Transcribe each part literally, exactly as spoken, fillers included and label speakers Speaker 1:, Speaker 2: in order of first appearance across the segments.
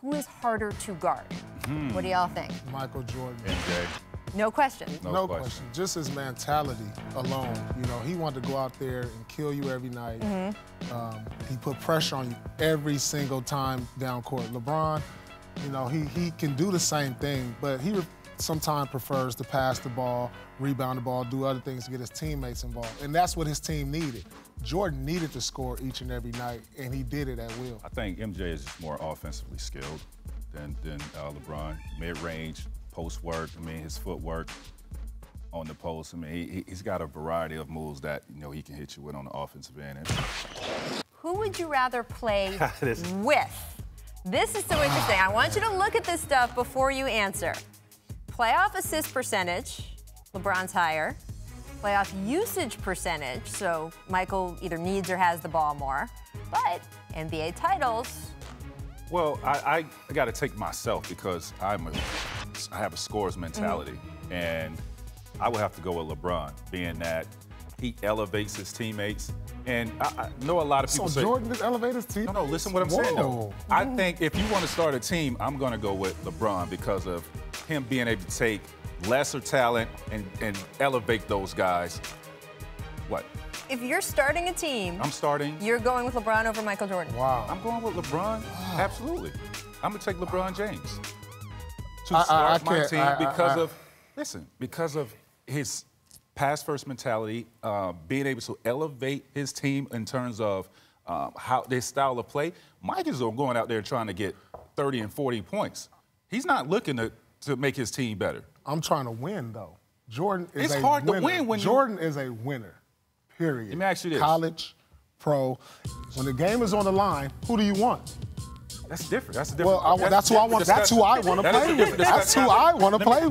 Speaker 1: who is harder to guard? Hmm. What do y'all think?
Speaker 2: Michael Jordan.
Speaker 3: M J.
Speaker 1: No question.
Speaker 3: No,
Speaker 2: no
Speaker 3: question.
Speaker 2: question. Just his mentality alone. You know, he wanted to go out there and kill you every night. Mm-hmm. um, he put pressure on you every single time down court. LeBron, you know, he, he can do the same thing, but he sometimes prefers to pass the ball, rebound the ball, do other things to get his teammates involved. And that's what his team needed. Jordan needed to score each and every night, and he did it at will.
Speaker 3: I think M J is just more offensively skilled than, than uh, LeBron. Mid-range, post work, I mean, his footwork on the post. I mean, he, he's got a variety of moves that, you know, he can hit you with on the offensive end.
Speaker 1: Who would you rather play with? This is so interesting. I want you to look at this stuff before you answer. Playoff assist percentage, LeBron's higher. Playoff usage percentage, so Michael either needs or has the ball more. But N B A titles.
Speaker 3: Well, I, I, I got to take myself because I'm a, I have a scorer's mentality, mm-hmm. and I would have to go with LeBron, being that he elevates his teammates. And I, I know a lot of people
Speaker 2: so
Speaker 3: say—
Speaker 2: So Jordan just elevates his teammates?
Speaker 3: No, no, listen what I'm
Speaker 2: Whoa.
Speaker 3: saying, though. I think if you want to start a team, I'm going to go with LeBron because of him being able to take lesser talent and, and elevate those guys. What?
Speaker 1: If you're starting a team,
Speaker 3: I'm starting.
Speaker 1: You're going with LeBron over Michael Jordan.
Speaker 2: Wow.
Speaker 3: I'm going with LeBron. Wow. Absolutely. I'm going to take LeBron James to
Speaker 2: I,
Speaker 3: start
Speaker 2: I, I
Speaker 3: my team
Speaker 2: I,
Speaker 3: because
Speaker 2: I, I,
Speaker 3: of, listen, because of his pass-first mentality, uh, being able to elevate his team in terms of um, how their style of play. Mike is going out there trying to get thirty and forty points. He's not looking to, to make his team better.
Speaker 2: I'm trying to win, though. Jordan is
Speaker 3: it's
Speaker 2: a
Speaker 3: hard
Speaker 2: winner.
Speaker 3: to win when
Speaker 2: Jordan
Speaker 3: you...
Speaker 2: is a winner, period.
Speaker 3: Let me ask you this.
Speaker 2: College, pro. When the game is on the line, who do you want?
Speaker 3: That's different. That's a different.
Speaker 2: Well, I, that's, that's who I want. That's who I want to play with. That's who I want to play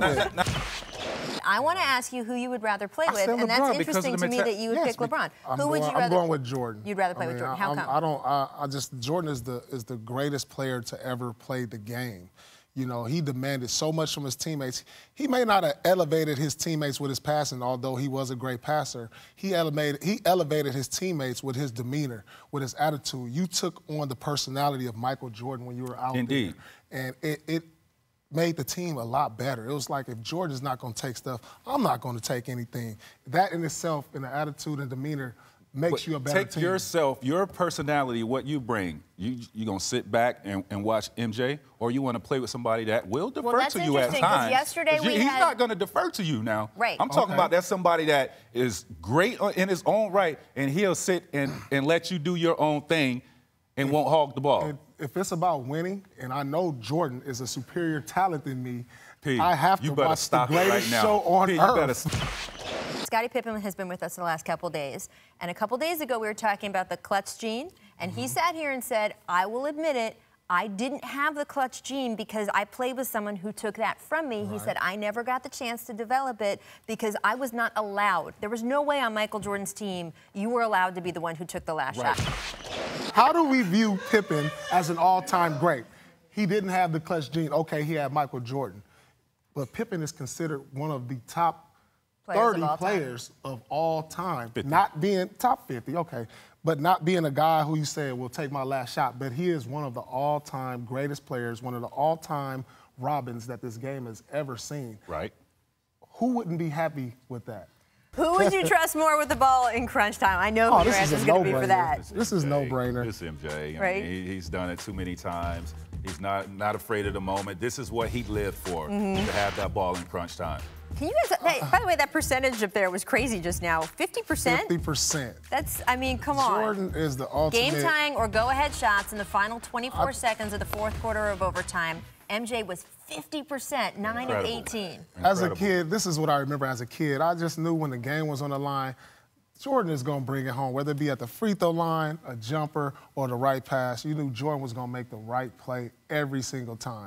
Speaker 2: with.
Speaker 1: I want to ask you who you would rather play with, and that's interesting to me that you would
Speaker 2: yes,
Speaker 1: pick LeBron.
Speaker 2: I'm
Speaker 1: who would
Speaker 2: going,
Speaker 1: you rather?
Speaker 2: I'm going with Jordan.
Speaker 1: You'd rather play
Speaker 2: I mean,
Speaker 1: with Jordan. How
Speaker 2: I'm,
Speaker 1: come?
Speaker 2: I don't. I, I just Jordan is the is the greatest player to ever play the game. You know, he demanded so much from his teammates. He may not have elevated his teammates with his passing, although he was a great passer. He elevated, he elevated his teammates with his demeanor, with his attitude. You took on the personality of Michael Jordan when you were out
Speaker 3: Indeed.
Speaker 2: there. And it, it made the team a lot better. It was like, if Jordan's not going to take stuff, I'm not going to take anything. That in itself, in the attitude and demeanor, makes
Speaker 3: but
Speaker 2: you a better
Speaker 3: take
Speaker 2: team.
Speaker 3: Take yourself, your personality, what you bring. You you gonna sit back and, and watch M J, or you want to play with somebody that will defer
Speaker 1: well, that's
Speaker 3: to you at
Speaker 1: interesting,
Speaker 3: times?
Speaker 1: Yesterday we
Speaker 3: he's
Speaker 1: had...
Speaker 3: not going to defer to you now.
Speaker 1: Right.
Speaker 3: I'm talking
Speaker 2: okay.
Speaker 3: about that's somebody that is great in his own right, and he'll sit and, and let you do your own thing, and won't hog the ball.
Speaker 2: And if it's about winning, and I know Jordan is a superior talent than me,
Speaker 3: P,
Speaker 2: I have to
Speaker 3: you better
Speaker 2: watch
Speaker 3: stop
Speaker 2: the greatest
Speaker 3: right now.
Speaker 2: show on
Speaker 3: P,
Speaker 2: earth.
Speaker 1: Scottie Pippen has been with us the last couple days, and a couple days ago we were talking about the clutch gene, and mm-hmm. he sat here and said, I will admit it, I didn't have the clutch gene because I played with someone who took that from me. Right. He said, I never got the chance to develop it because I was not allowed. There was no way on Michael Jordan's team you were allowed to be the one who took the last
Speaker 3: right.
Speaker 1: shot.
Speaker 2: How do we view Pippen as an all-time great? He didn't have the clutch gene. Okay, he had Michael Jordan. But Pippen is considered one of the top players thirty of players of all time.
Speaker 3: fifty. Not
Speaker 2: being top fifty, okay. But not being a guy who you said will take my last shot. But he is one of the all-time greatest players, one of the all-time Robins that this game has ever seen.
Speaker 3: Right.
Speaker 2: Who wouldn't be happy with that?
Speaker 1: Who would you trust more with the ball in crunch time? I know
Speaker 2: oh,
Speaker 1: who your answer is going to be for that.
Speaker 2: This, this is no-brainer.
Speaker 3: This is M J. I
Speaker 1: right?
Speaker 3: mean, he, he's done it too many times. He's not not afraid of the moment. This is what he lived for, mm-hmm. to have that ball in crunch time.
Speaker 1: Can you guys, hey, by the way, that percentage up there was crazy just now. fifty percent?
Speaker 2: fifty percent.
Speaker 1: That's, I mean, come on.
Speaker 2: Jordan is the ultimate.
Speaker 1: Game tying or go-ahead shots in the final twenty-four I, seconds of the fourth quarter of overtime. M J was fifty percent, nine of eighteen.
Speaker 2: As a kid, this is what I remember as a kid. I just knew when the game was on the line, Jordan is going to bring it home, whether it be at the free throw line, a jumper, or the right pass. You knew Jordan was going to make the right play every single time.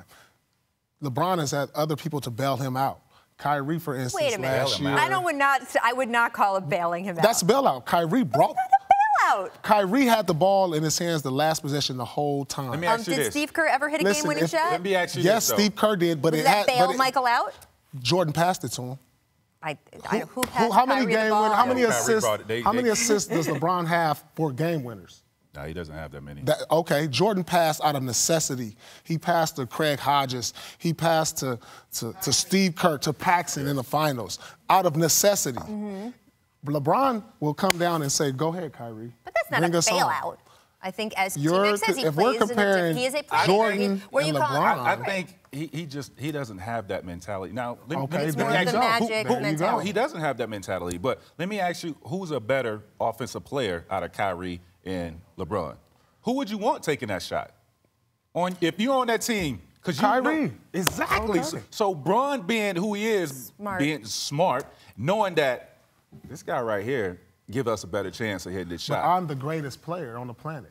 Speaker 2: LeBron has had other people to bail him out. Kyrie, for instance,
Speaker 1: Wait a minute.
Speaker 2: last year.
Speaker 1: I don't, would not, I would not call it bailing him out.
Speaker 2: That's bailout. Kyrie brought.
Speaker 1: That's not a bailout.
Speaker 2: Kyrie had the ball in his hands the last possession the whole time.
Speaker 3: Let me
Speaker 1: um,
Speaker 3: ask you
Speaker 1: did
Speaker 3: this.
Speaker 1: Steve Kerr ever hit a
Speaker 2: Listen,
Speaker 1: game-winning
Speaker 2: if,
Speaker 1: shot?
Speaker 3: Let me ask you
Speaker 2: yes,
Speaker 3: this,
Speaker 2: Steve Kerr did, but
Speaker 1: Does
Speaker 2: it
Speaker 1: that
Speaker 2: had.
Speaker 1: bail
Speaker 2: but it,
Speaker 1: Michael out?
Speaker 2: Jordan passed it to him.
Speaker 1: I, I, who passed
Speaker 2: Who, how many
Speaker 1: Kyrie the
Speaker 2: game
Speaker 1: ball?
Speaker 2: win, How many
Speaker 3: Kyrie
Speaker 2: assists?
Speaker 3: brought it. They-
Speaker 2: how
Speaker 3: they-
Speaker 2: many assists does LeBron have for game winners?
Speaker 3: No, he doesn't have that many.
Speaker 2: That, okay, Jordan passed out of necessity. He passed to Craig Hodges. He passed to, to, to Steve Kerr, to Paxson in the finals, out of necessity. Mm-hmm. LeBron will come down and say, go ahead, Kyrie.
Speaker 1: But that's not
Speaker 2: Bring
Speaker 1: a
Speaker 2: us home.
Speaker 1: bailout. I think as
Speaker 2: You're,
Speaker 1: T-Mac says, he
Speaker 2: if we're
Speaker 1: plays
Speaker 2: comparing
Speaker 1: in a, he is a player.
Speaker 2: Jordan
Speaker 1: Where you
Speaker 2: and
Speaker 1: call
Speaker 2: LeBron,
Speaker 3: I, I think he, he just he doesn't have that mentality. Now, let,
Speaker 2: Okay,
Speaker 3: let me,
Speaker 1: It's
Speaker 2: there
Speaker 1: more
Speaker 2: you
Speaker 1: of the
Speaker 2: go.
Speaker 1: magic
Speaker 2: There you
Speaker 1: mentality.
Speaker 2: go.
Speaker 3: he doesn't have that mentality. But let me ask you, who's a better offensive player out of Kyrie and LeBron? Who would you want taking that shot? On if you're on that team, because you
Speaker 2: Kyrie.
Speaker 3: know, exactly.
Speaker 2: Okay.
Speaker 3: So, so Bron being who he is,
Speaker 1: Smart.
Speaker 3: being smart, knowing that this guy right here give us a better chance of hitting this
Speaker 2: But
Speaker 3: shot.
Speaker 2: I'm the greatest player on the planet.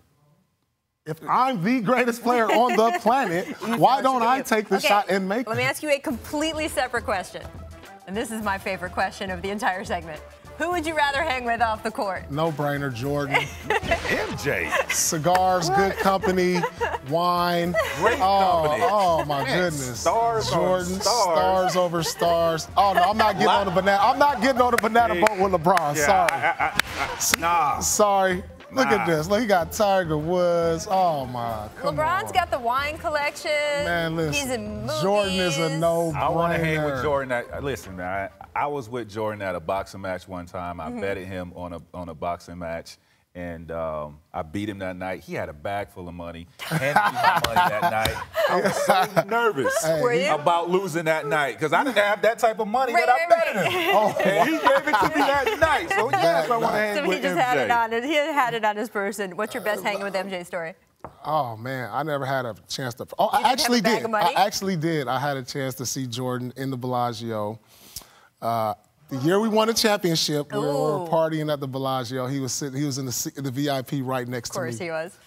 Speaker 2: If I'm the greatest player on the planet, why don't I take the
Speaker 1: Okay,
Speaker 2: shot and make
Speaker 1: Let me
Speaker 2: it?
Speaker 1: ask you a completely separate question. And this is my favorite question of the entire segment. Who would you rather hang with off the court?
Speaker 2: No brainer, Jordan.
Speaker 3: M J.
Speaker 2: Cigars, good company, wine.
Speaker 3: Great
Speaker 2: oh,
Speaker 3: company.
Speaker 2: Oh my
Speaker 3: Man,
Speaker 2: goodness.
Speaker 3: stars on
Speaker 2: Jordan,
Speaker 3: stars.
Speaker 2: stars over stars. Oh no, I'm not getting on the banana. I'm not getting on the banana boat with LeBron.
Speaker 3: Yeah,
Speaker 2: Sorry.
Speaker 3: I, I, I, nah.
Speaker 2: Sorry. Look
Speaker 3: Nah.
Speaker 2: at this. Look, he got Tiger Woods. Oh my. Come
Speaker 1: LeBron's
Speaker 2: on.
Speaker 1: got the wine collection.
Speaker 2: Man, listen.
Speaker 1: He's in movies.
Speaker 2: Jordan is a no-brainer.
Speaker 3: I want to hang with Jordan. At, listen, man, I, I was with Jordan at a boxing match one time. I
Speaker 1: Mm-hmm.
Speaker 3: betted him on a on a boxing match, and um, I beat him that night. He had a bag full of money, handed me my money that night. I was so nervous
Speaker 1: Were you?
Speaker 3: about losing that night because I didn't have that type of money
Speaker 1: Right,
Speaker 3: that I
Speaker 1: right,
Speaker 3: betted
Speaker 1: right.
Speaker 3: him.
Speaker 2: Oh,
Speaker 3: And he gave it to me that night. So yes, I want to hang
Speaker 1: So
Speaker 3: with
Speaker 1: he just
Speaker 3: M J.
Speaker 1: had it on his, he had it on his person. What's your best hanging with M J story?
Speaker 2: Oh man, I never had a chance to. Oh,
Speaker 1: You
Speaker 2: I
Speaker 1: didn't
Speaker 2: actually
Speaker 1: have a bag
Speaker 2: did.
Speaker 1: of money?
Speaker 2: I actually did. I had a chance to see Jordan in the Bellagio. Uh, the year we won a championship, we were, we were
Speaker 1: Ooh.
Speaker 2: partying at the Bellagio. He was sitting. He was in the, C- the V I P right next
Speaker 1: Of
Speaker 2: to me.
Speaker 1: course he was.